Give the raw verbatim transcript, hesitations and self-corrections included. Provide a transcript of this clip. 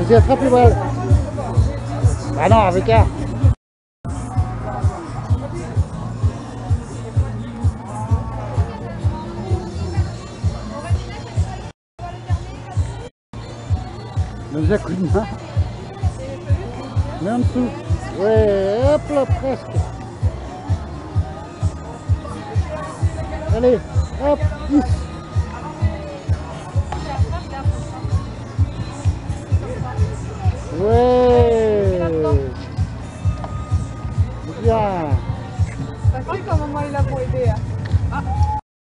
Vas-y, attrape le bal. Bah non, avec un. Donne un coup de main. Mets en dessous. Ouais, hop là, presque. Allez, hop, dix.